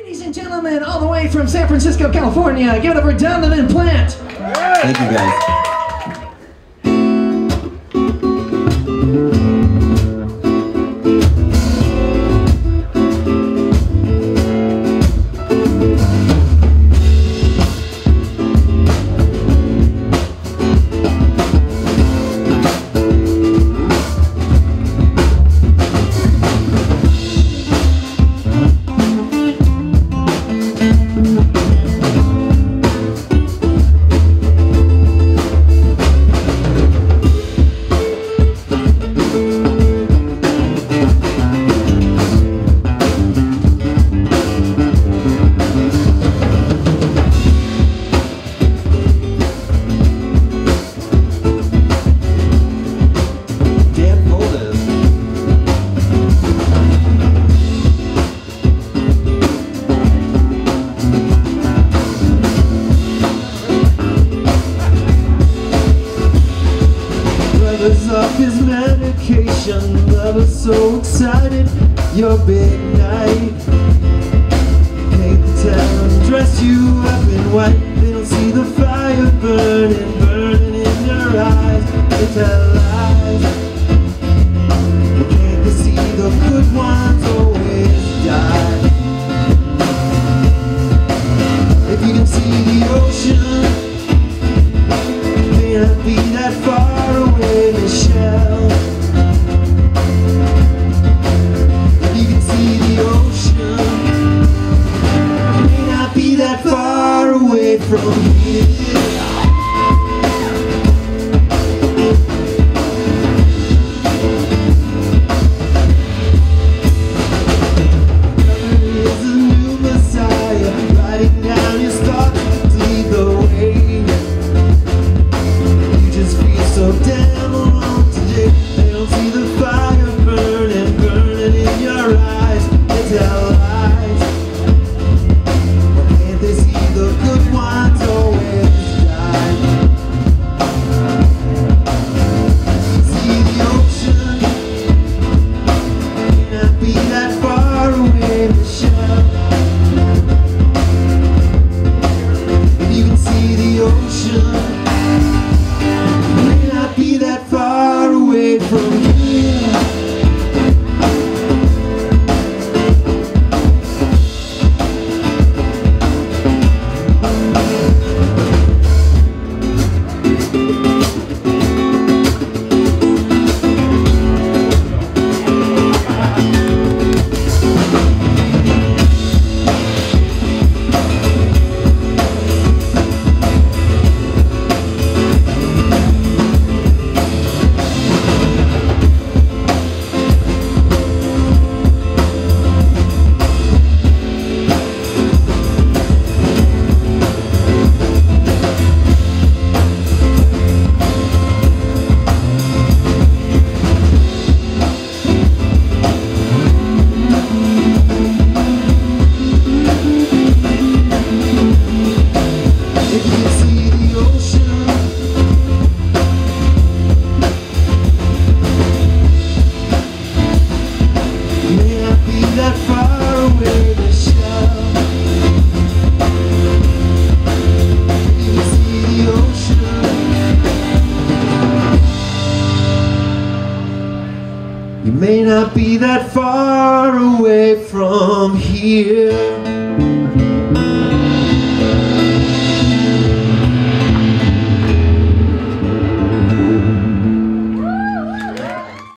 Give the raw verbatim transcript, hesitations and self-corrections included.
Ladies and gentlemen, all the way from San Francisco, California, give it up for Donovan Plant. Thank you, guys. Off his medication, lover's so excited, your big night. Paint the town, dress you up in white. They don't see the fire burning, burning in your eyes. They tell lies. Can't they see the good ones always die? If you can see the ocean, may not be that far away, Michelle. If you can see the ocean, may not be that far away from here. There is a new Messiah writing down his thoughts to lead the way. So damn alone today. They don't see the fire burning, burning in your eyes. They tell lies. Why can't they see the good ones always die? See the ocean, may not be that far away, Michelle. If you can see the ocean, be that far away from here. You may not be that far away from here.